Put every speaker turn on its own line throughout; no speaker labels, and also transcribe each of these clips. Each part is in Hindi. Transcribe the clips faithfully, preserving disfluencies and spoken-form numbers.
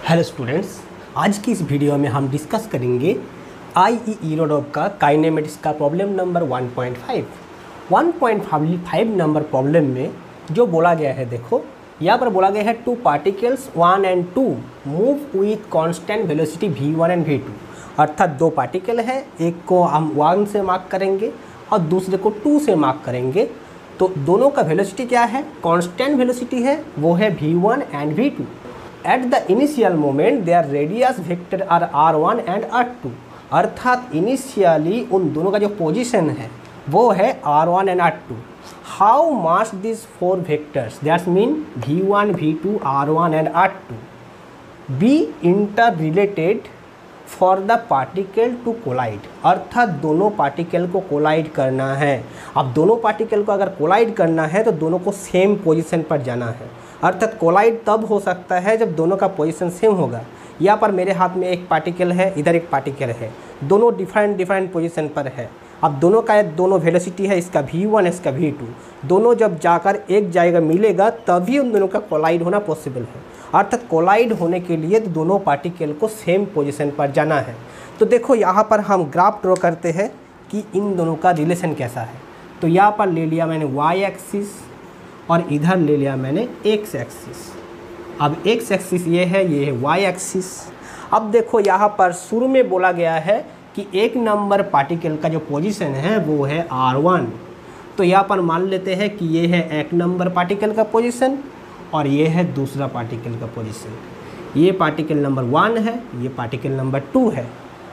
हेलो स्टूडेंट्स, आज की इस वीडियो में हम डिस्कस करेंगे आई ई ईरोडॉप का काइनेमेटिक्स का problem number one point five. One point five number problem में जो बोला गया है, देखो यहाँ पर बोला गया है two particles one and two move with constant velocity V one and V two. अर्थात दो पार्टिकल है, एक को हम वन से मार्क करेंगे और दूसरे को टू से मार्क करेंगे। तो दोनों का वेलोसिटी क्या है, कांस्टेंट वेलोसिटी है, वो है V one and V two. At the initial moment their radius vector are R one and R two. अर्थात इनिशियली उन दोनों का जो पोजीशन है वो है R one and R two. How must these four vectors, that mean V one, V two, R one and R two, be interrelated for the particle to collide। अर्थात दोनों पार्टिकल को कोलाइड करना है। अब दोनों पार्टिकल को अगर कोलाइड करना है तो दोनों को सेम पोजीशन पर जाना है। अर्थात कोलाइड तब हो सकता है जब दोनों का पोजीशन सेम होगा। यहाँ पर मेरे हाथ में एक पार्टिकल है, इधर एक पार्टिकल है, दोनों डिफरेंट डिफरेंट पोजीशन पर है। अब दोनों का दोनों वेलोसिटी है, इसका वी वन, इसका वी टू, दोनों जब जाकर एक जाएगा मिलेगा तभी उन दोनों का कोलाइड होना पॉसिबल है। अर्थात कोलाइड होने के लिए तो दोनों पार्टिकल को सेम पोजीशन पर जाना है। तो देखो यहाँ पर हम ग्राफ ड्रॉ करते हैं कि इन दोनों का रिलेशन कैसा है। तो यहाँ पर ले लिया मैंने वाई एक्सिस और इधर ले लिया मैंने एक्स एक्सिस। अब एक्स एक्सिस ये है, ये है वाई एक्सिस। अब देखो यहाँ पर शुरू में बोला गया है कि एक नंबर पार्टिकल का जो पोजीशन है वो है आर वन। तो यहाँ पर मान लेते हैं कि ये है एक नंबर पार्टिकल का पोजीशन और ये है दूसरा पार्टिकल का पोजीशन। ये पार्टिकल नंबर वन है, ये पार्टिकल नंबर टू है।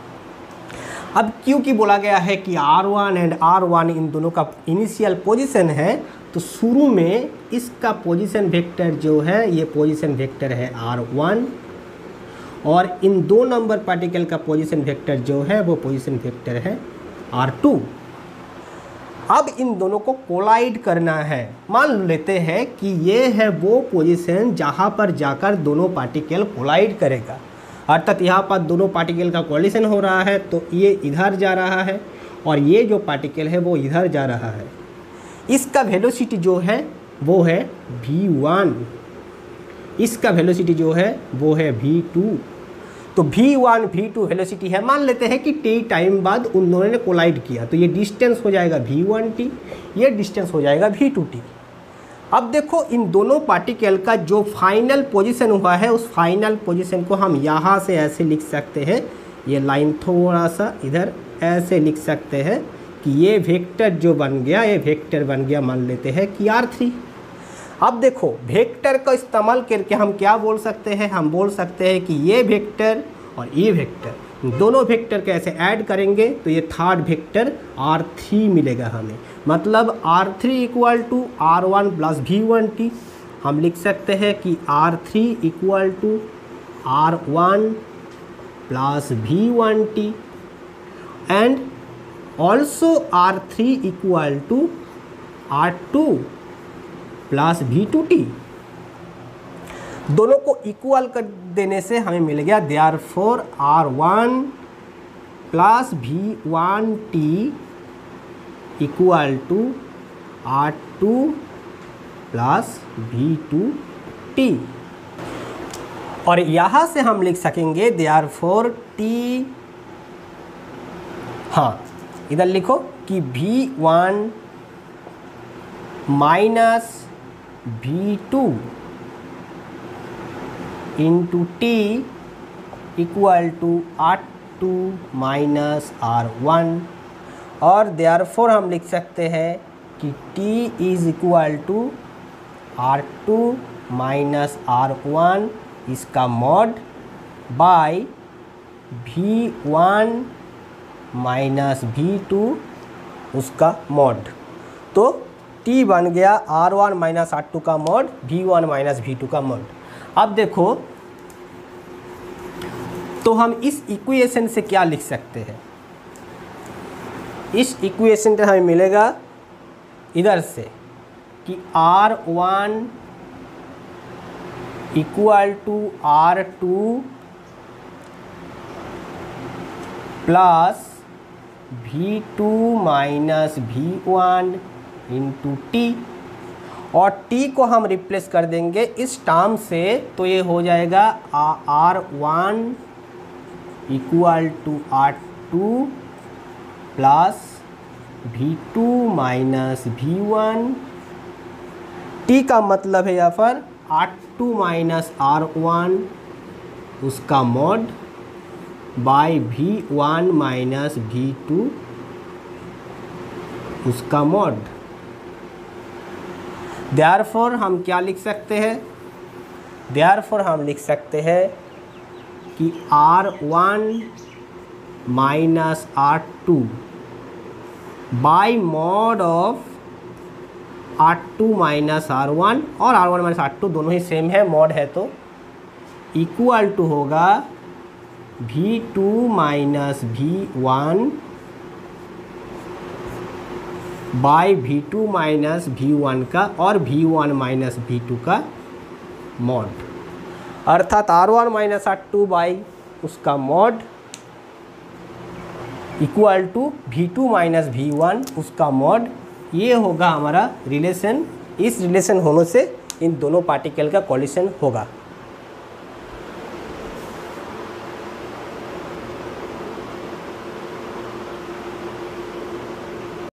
अब क्योंकि बोला गया है कि R one and R one इन दोनों का इनिशियल पोजीशन है, तो शुरू में इसका पोजीशन वेक्टर जो है ये पोजीशन वेक्टर है आर वन और इन दो नंबर पार्टिकल का पोजीशन वेक्टर जो है वो पोजीशन वेक्टर है आर टू। अब इन दोनों को कोलाइड करना है। मान लेते हैं कि ये है वो पोजीशन जहाँ पर जाकर दोनों पार्टिकल कोलाइड करेगा। अर्थात यहाँ पर दोनों पार्टिकल का कोलिशन हो रहा है, तो ये इधर जा रहा है और ये जो पार्टिकल है वो इधर जा रहा है। इसका वेलोसिटी जो है वो है वी वन, इसका वेलोसिटी जो है वो है वी टू। तो V one, V two velocity है। मान लेते हैं कि टी टाइम बाद उन दोनों ने कोलाइड किया, तो ये डिस्टेंस हो जाएगा वी वन टी, ये डिस्टेंस हो जाएगा वी टू टी। अब देखो इन दोनों पार्टिकल का जो फाइनल पोजीशन हुआ है उस फाइनल पोजीशन को हम यहाँ से ऐसे लिख सकते हैं, ये लाइन थोड़ा सा इधर ऐसे लिख सकते हैं कि ये वेक्टर जो बन गया, ये वेक्टर बन गया, मान लेते हैं कि आर थ्री। अब देखो वेक्टर का इस्तेमाल करके हम क्या बोल सकते हैं, हम बोल सकते हैं कि ये वेक्टर और ये वेक्टर, दोनों वेक्टर के ऐसे ऐड करेंगे तो ये थर्ड वेक्टर आर थ्री मिलेगा हमें। मतलब R three equal to R one plus V one T. हम लिख सकते हैं कि R three equal to R one plus V one T and also R three equal to R two plus V two T. दोनों को इक्वल कर देने से हमें मिल गया therefore R one plus V one T equal to R two plus V two T. और यहाँ से हम लिख सकेंगे देयरफॉर टी, हाँ इधर लिखो कि V one minus V two into T equal to R two minus R one. और देयरफॉर हम लिख सकते हैं कि t is equal to R two minus R one इसका mod by V one minus V two उसका मॉड। तो t बन गया R one minus R two का mod, V one minus V two का मॉड। अब देखो तो हम इस इक्वेशन से क्या लिख सकते हैं, इस इक्वेशन से हमें मिलेगा इधर से कि R one equal to R two plus V two minus V one into T और टी को हम रिप्लेस कर देंगे इस टर्म से, तो ये हो जाएगा R one equal to R two plus V two minus V one. T का मतलब है यहाँ पर R two minus R one उसका mod by V one minus V two उसका मॉड। देयरफॉर हम क्या लिख सकते हैं, देयरफॉर हम लिख सकते हैं कि R one minus R two by mod of R two minus R one, और R one minus R two दोनों ही सेम है, मॉड है तो इक्वल टू होगा V two minus V one by V two minus V one का और V one minus V two का मॉड, अर्थात R one minus R two by उसका mod equal to V two minus V one उसका मॉड। ये होगा हमारा रिलेशन। इस रिलेशन होने से इन दोनों पार्टिकल का कॉलिशन होगा।